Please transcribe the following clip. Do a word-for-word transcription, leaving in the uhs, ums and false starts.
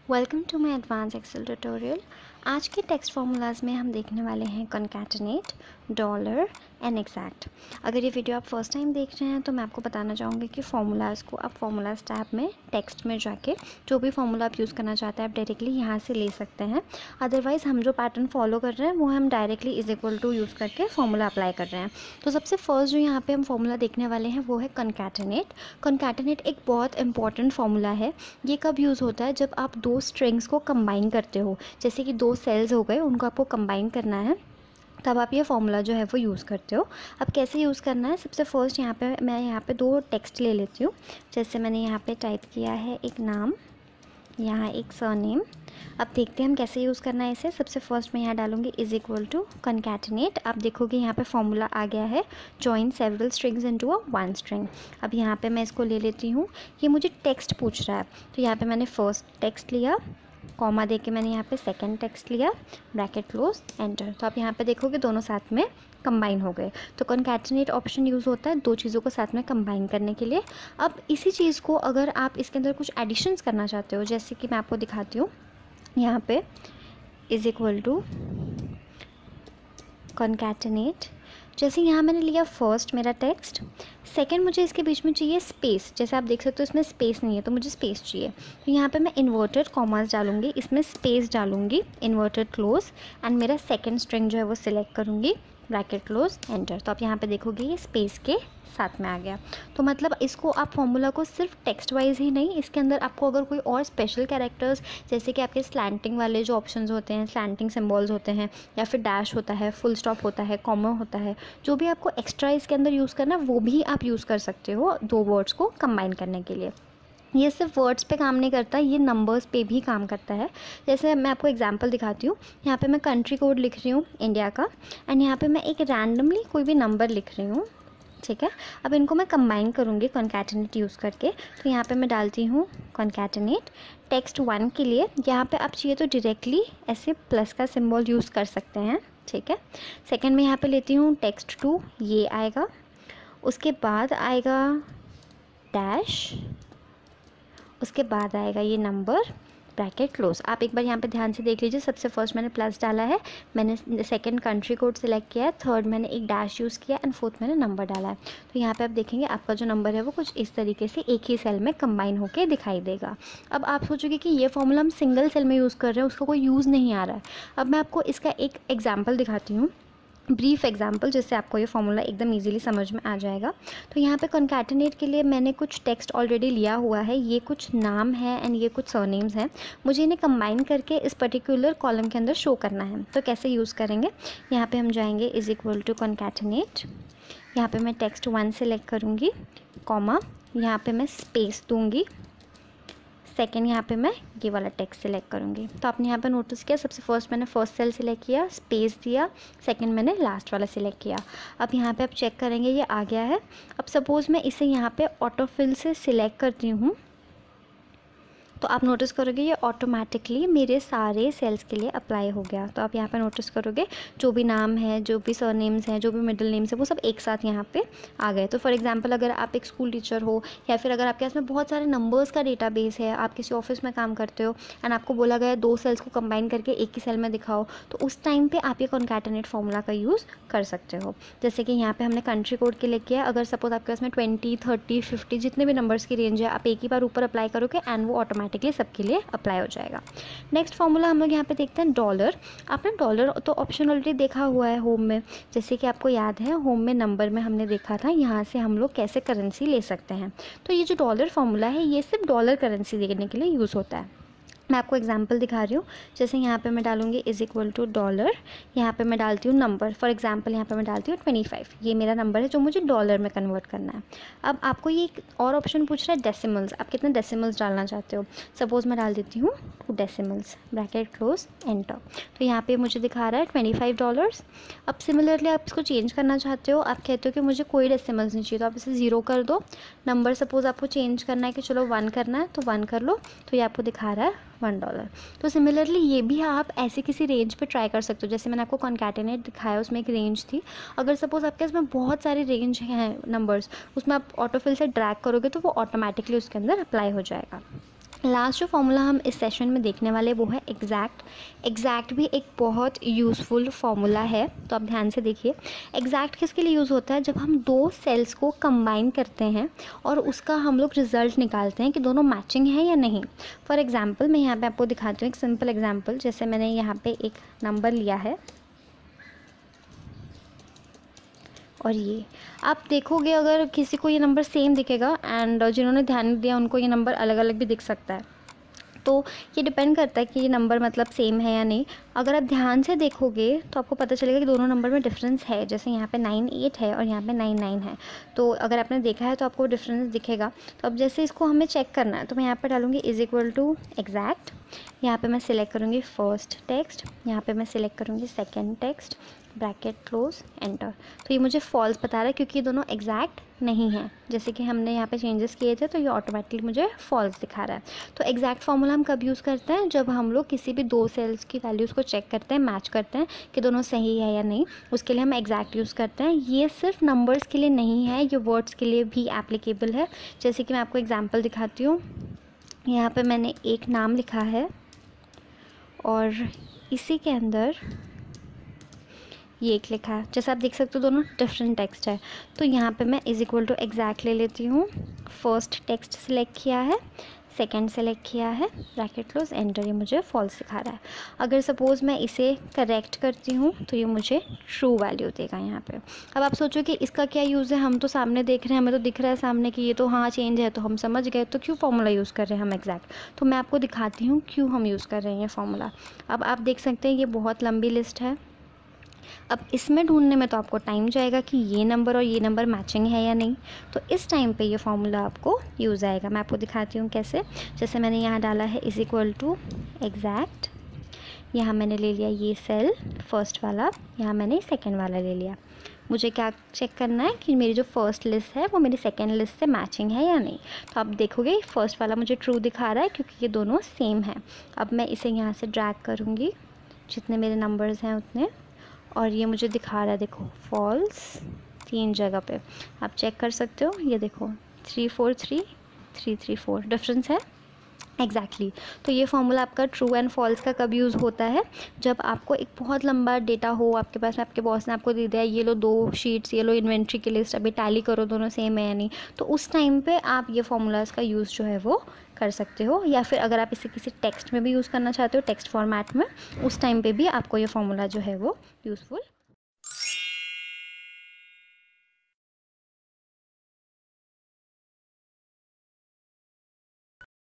Welcome to my advance excel tutorial. आज के text formulas में हम देखने वाले हैं कॉन्कैटिनेट, डॉलर एंड एग्जैक्ट। अगर ये वीडियो आप फर्स्ट टाइम देख रहे हैं तो मैं आपको बताना चाहूँगी कि फार्मूलाज को आप फार्मूलाज टैब में टेक्स्ट में जाके जो भी फार्मूला आप यूज़ करना चाहते हैं आप डायरेक्टली यहाँ से ले सकते हैं। अदरवाइज़ हम जो पैटर्न फॉलो कर रहे हैं वो हम directly is equal to use करके फार्मूला अप्लाई कर रहे हैं। तो सबसे फर्स्ट जो यहाँ पे हम फार्मूला देखने वाले हैं वो है कॉन्कैटिनेट। कॉन्कैटिनेट एक बहुत इंपॉर्टेंट फार्मूला है। ये कब यूज़ होता है? जब आप दो स्ट्रिंग्स को कंबाइन करते हो, जैसे कि दो सेल्स हो गए उनको आपको कंबाइन करना है, तब आप ये फार्मूला जो है वो यूज़ करते हो। अब कैसे यूज़ करना है? सबसे फर्स्ट यहाँ पे मैं यहाँ पे दो टेक्स्ट ले लेती हूँ। जैसे मैंने यहाँ पे टाइप किया है एक नाम, यहाँ एक सरनेम। अब देखते हैं हम कैसे यूज़ करना है इसे। सबसे फर्स्ट मैं यहाँ डालूंगी इज इक्वल टू कॉन्कैटिनेट। आप देखोगे यहाँ पे फॉर्मूला आ गया है, join several strings into a one string. अब यहाँ पे मैं इसको ले लेती हूँ। ये मुझे टेक्स्ट पूछ रहा है तो यहाँ पे मैंने फर्स्ट टेक्स्ट लिया, कॉमा दे के मैंने यहाँ पे सेकंड टेक्स्ट लिया, ब्रैकेट क्लोज, एंटर। तो आप यहाँ पे देखोगे दोनों साथ में कंबाइन हो गए। तो कॉन्कैटिनेट ऑप्शन यूज़ होता है दो चीज़ों को साथ में कंबाइन करने के लिए। अब इसी चीज़ को अगर आप इसके अंदर कुछ एडिशंस करना चाहते हो, जैसे कि मैं आपको दिखाती हूँ यहाँ पे इज इक्वल टू कॉन्कैटिनेट। जैसे यहाँ मैंने लिया फर्स्ट मेरा टेक्स्ट, सेकंड मुझे इसके बीच में चाहिए स्पेस। जैसे आप देख सकते हो इसमें स्पेस नहीं है तो मुझे स्पेस चाहिए। तो यहाँ पे मैं इन्वर्टेड कॉमास डालूंगी, इसमें स्पेस डालूंगी, इन्वर्टेड क्लोज, एंड मेरा सेकंड स्ट्रिंग जो है वो सिलेक्ट करूँगी, ब्रैकेट क्लोज, एंटर। तो आप यहाँ पे देखोगे ये स्पेस के साथ में आ गया। तो मतलब इसको आप फॉर्मूला को सिर्फ टेक्स्ट वाइज ही नहीं, इसके अंदर आपको अगर कोई और स्पेशल कैरेक्टर्स, जैसे कि आपके स्लैंटिंग वाले जो ऑप्शंस होते हैं, स्लैंटिंग सिंबल्स होते हैं, या फिर डैश होता है, फुल स्टॉप होता है, कॉमा होता है, जो भी आपको एक्स्ट्रा इसके अंदर यूज़ करना है वो भी आप यूज़ कर सकते हो दो वर्ड्स को कंबाइन करने के लिए। ये सिर्फ वर्ड्स पे काम नहीं करता, ये नंबर्स पे भी काम करता है। जैसे मैं आपको एग्जांपल दिखाती हूँ। यहाँ पे मैं कंट्री कोड लिख रही हूँ इंडिया का, एंड यहाँ पे मैं एक रैंडमली कोई भी नंबर लिख रही हूँ, ठीक है। अब इनको मैं कंबाइन करूँगी कॉन्कैटिनेट यूज़ करके। तो यहाँ पे मैं डालती हूँ कॉन्कैटिनेट टेक्स्ट वन के लिए। यहाँ पे आप चाहिए तो डायरेक्टली ऐसे प्लस का सिंबल यूज़ कर सकते हैं, ठीक है। सेकंड में यहाँ पे लेती हूँ टेक्स्ट टू, ये आएगा, उसके बाद आएगा डैश, उसके बाद आएगा ये नंबर, ब्रैकेट क्लोज। आप एक बार यहाँ पे ध्यान से देख लीजिए। सबसे फर्स्ट मैंने प्लस डाला है, मैंने सेकंड कंट्री कोड सिलेक्ट किया है, थर्ड मैंने एक डैश यूज़ किया, एंड फोर्थ मैंने नंबर डाला है। तो यहाँ पे आप देखेंगे आपका जो नंबर है वो कुछ इस तरीके से एक ही सेल में कंबाइन होके दिखाई देगा। अब आप सोचोगे कि ये फॉर्मूला हम सिंगल सेल में यूज़ कर रहे हैं, उसका कोई यूज़ नहीं आ रहा है। अब मैं आपको इसका एक एग्जाम्पल दिखाती हूँ, ब्रीफ एग्जाम्पल, जिससे आपको ये फार्मूला एकदम इजीली समझ में आ जाएगा। तो यहाँ पे कॉन्कैटिनेट के लिए मैंने कुछ टेक्स्ट ऑलरेडी लिया हुआ है, ये कुछ नाम है एंड ये कुछ सरनेम्स हैं। मुझे इन्हें कंबाइन करके इस पर्टिकुलर कॉलम के अंदर शो करना है। तो कैसे यूज़ करेंगे? यहाँ पे हम जाएंगे इज इक्वल टू कॉन्कैटिनेट, यहाँ पे मैं टेक्स्ट वन सेलेक्ट करूँगी, कॉमा, यहाँ पे मैं स्पेस दूँगी, सेकेंड यहाँ पे मैं ये वाला टेक्स्ट सिलेक्ट करूँगी। तो आपने यहाँ पे नोटिस किया, सबसे फर्स्ट मैंने फर्स्ट सेल सिलेक्ट किया, स्पेस दिया, सेकंड मैंने लास्ट वाला सिलेक्ट किया। अब यहाँ पे आप चेक करेंगे ये आ गया है। अब सपोज़ मैं इसे यहाँ पे ऑटोफिल से सिलेक्ट करती हूँ तो आप नोटिस करोगे ये ऑटोमेटिकली मेरे सारे सेल्स के लिए अप्लाई हो गया। तो आप यहाँ पे नोटिस करोगे जो भी नाम है, जो भी सरनेम्स हैं, जो भी मिडिल नेम्स है, वो सब एक साथ यहाँ पे आ गए। तो फॉर एग्जांपल अगर आप एक स्कूल टीचर हो, या फिर अगर आपके पास में बहुत सारे नंबर्स का डेटाबेस है, आप किसी ऑफिस में काम करते हो एंड आपको बोला गया दो सेल्स को कंबाइन करके एक ही सेल में दिखाओ, तो उस टाइम पर आप ये कॉन्कैटिनेट फार्मूला का यूज़ कर सकते हो। जैसे कि यहाँ पर हमने कंट्री कोड के लिए किया, अगर सपोज आपके पास में ट्वेंटी थर्टी फिफ्टी जितने भी नंबर्स की रेंज है, आप एक ही बार ऊपर अप्लाई करोगे एंड वो ऑटोमेटिकली सबके लिए अप्लाई हो जाएगा। नेक्स्ट फार्मूला हम लोग यहाँ पे देखते हैं डॉलर। आपने डॉलर तो ऑप्शन ऑलरेडी देखा हुआ है होम में, जैसे कि आपको याद है होम में नंबर में हमने देखा था यहाँ से हम लोग कैसे करेंसी ले सकते हैं। तो ये जो डॉलर फार्मूला है ये सिर्फ डॉलर करेंसी देने के लिए यूज़ होता है। मैं आपको एग्जांपल दिखा रही हूँ। जैसे यहाँ पे मैं डालूंगी इज इक्वल टू डॉलर, यहाँ पे मैं डालती हूँ नंबर, फॉर एग्जांपल यहाँ पे मैं डालती हूँ ट्वेंटी फाइव। ये मेरा नंबर है जो मुझे डॉलर में कन्वर्ट करना है। अब आपको ये एक और ऑप्शन पूछ रहा है डेसिमल्स, आप कितने डेसिमल्स डालना चाहते हो। सपोज़ मैं डाल देती हूँ two decimals, bracket close, enter. तो यहाँ पर मुझे दिखा रहा है ट्वेंटी फाइव डॉलर्स। अब सिमिलरली आप इसको चेंज करना चाहते हो, आप कहते हो कि मुझे कोई डेसिमल्स नहीं चाहिए, तो आप इसे ज़ीरो कर दो। नंबर सपोज़ आपको चेंज करना है कि चलो वन करना है, तो वन कर लो। तो ये आपको दिखा रहा है वन डॉलर। तो सिमिलरली ये भी आप ऐसे किसी रेंज पे ट्राई कर सकते हो। जैसे मैंने आपको कॉन्कैटिनेट दिखाया, उसमें एक रेंज थी। अगर सपोज़ आपके इसमें बहुत सारे रेंज हैं नंबर्स, उसमें आप ऑटोफिल से ड्रैग करोगे तो वो ऑटोमेटिकली उसके अंदर अप्लाई हो जाएगा। लास्ट जो फॉर्मूला हम इस सेशन में देखने वाले वो है एग्जैक्ट। एग्जैक्ट भी एक बहुत यूज़फुल फार्मूला है, तो आप ध्यान से देखिए। एग्जैक्ट किसके लिए यूज़ होता है? जब हम दो सेल्स को कंबाइन करते हैं और उसका हम लोग रिज़ल्ट निकालते हैं कि दोनों मैचिंग है या नहीं। फॉर एग्जांपल मैं यहाँ पे आपको दिखाती हूँ एक सिंपल एग्जांपल। जैसे मैंने यहाँ पे एक नंबर लिया है और ये आप देखोगे, अगर किसी को ये नंबर सेम दिखेगा एंड जिन्होंने ध्यान नहीं दिया उनको ये नंबर अलग अलग भी दिख सकता है। तो ये डिपेंड करता है कि ये नंबर मतलब सेम है या नहीं। अगर आप ध्यान से देखोगे तो आपको पता चलेगा कि दोनों नंबर में डिफरेंस है। जैसे यहाँ पे नाइन एट है और यहाँ पे नाइन नाइन है, तो अगर आपने देखा है तो आपको डिफरेंस दिखेगा। तो अब जैसे इसको हमें चेक करना है तो मैं यहाँ पे डालूँगी इज़ इक्वल टू एग्जैक्ट। यहाँ पे मैं सिलेक्ट करूँगी फर्स्ट टेक्स्ट, यहाँ पे मैं सिलेक्ट करूँगी second text, bracket close enter. तो ये मुझे फॉल्स बता रहा है क्योंकि ये दोनों एग्जैक्ट नहीं है। जैसे कि हमने यहाँ पे चेंजेस किए थे तो ये ऑटोमेटिकली मुझे फॉल्स दिखा रहा है। तो एग्जैक्ट फार्मूला हम कब यूज़ करते हैं? जब हम लोग किसी भी दो सेल्स की वैल्यूज़ को चेक करते हैं, मैच करते हैं कि दोनों सही है या नहीं, उसके लिए हम एग्जैक्ट यूज़ करते हैं। ये सिर्फ नंबर्स के लिए नहीं है, ये वर्ड्स के लिए भी एप्लीकेबल है। जैसे कि मैं आपको एग्जाम्पल दिखाती हूँ। यहाँ पर मैंने एक नाम लिखा है और इसी के अंदर ये एक लिखा है। जैसे आप देख सकते हो दोनों डिफरेंट टेक्स्ट है। तो यहाँ पे मैं इज़ इक्वल टू एग्जैक्ट ले लेती हूँ। फर्स्ट टेक्स्ट सिलेक्ट किया है, सेकंड सेलेक्ट किया है, ब्रैकेट क्लोज एंटर। ये मुझे फॉल्स दिखा रहा है। अगर सपोज़ मैं इसे करेक्ट करती हूँ तो ये मुझे ट्रू वैल्यू देगा यहाँ पे। अब आप सोचो कि इसका क्या यूज़ है? हम तो सामने देख रहे हैं, हमें तो दिख रहा है सामने कि ये तो हाँ चेंज है, तो हम समझ गए, तो क्यों फॉर्मूला यूज़ कर रहे हैं हम एग्जैक्ट। तो मैं आपको दिखाती हूँ क्यों हम यूज़ कर रहे हैं ये फॉर्मूला। अब आप देख सकते हैं ये बहुत लंबी लिस्ट है। अब इसमें ढूंढने में तो आपको टाइम जाएगा कि ये नंबर और ये नंबर मैचिंग है या नहीं। तो इस टाइम पे ये फार्मूला आपको यूज़ आएगा। मैं आपको दिखाती हूँ कैसे। जैसे मैंने यहाँ डाला है इज़ इक्वल टू एग्जैक्ट, यहाँ मैंने ले लिया ये सेल फर्स्ट वाला, यहाँ मैंने सेकंड वाला ले लिया। मुझे क्या चेक करना है कि मेरी जो फर्स्ट लिस्ट है वो मेरी सेकंड लिस्ट से मैचिंग है या नहीं। तो आप देखोगे फर्स्ट वाला मुझे ट्रू दिखा रहा है क्योंकि ये दोनों सेम हैं। अब मैं इसे यहाँ से ड्रैग करूँगी जितने मेरे नंबर्स हैं उतने, और ये मुझे दिखा रहा है देखो फॉल्स तीन जगह पे। आप चेक कर सकते हो, ये देखो three four three three three four difference है एग्जैक्टली exactly। तो ये फार्मूला आपका ट्रू एंड फॉल्स का कब यूज़ होता है? जब आपको एक बहुत लंबा डेटा हो आपके पास, आपके बॉस ने आपको दे दिया ये लो दो शीट्स, ये लो इन्वेंट्री की लिस्ट, अभी टैली करो दोनों सेम है या नहीं। तो उस टाइम पे आप ये फार्मूलाज का यूज़ जो है वो कर सकते हो। या फिर अगर आप इसे किसी टेक्स्ट में भी यूज़ करना चाहते हो, टेक्स्ट फॉर्मेट में, उस टाइम पे भी आपको ये फार्मूला जो है वो यूज़फुल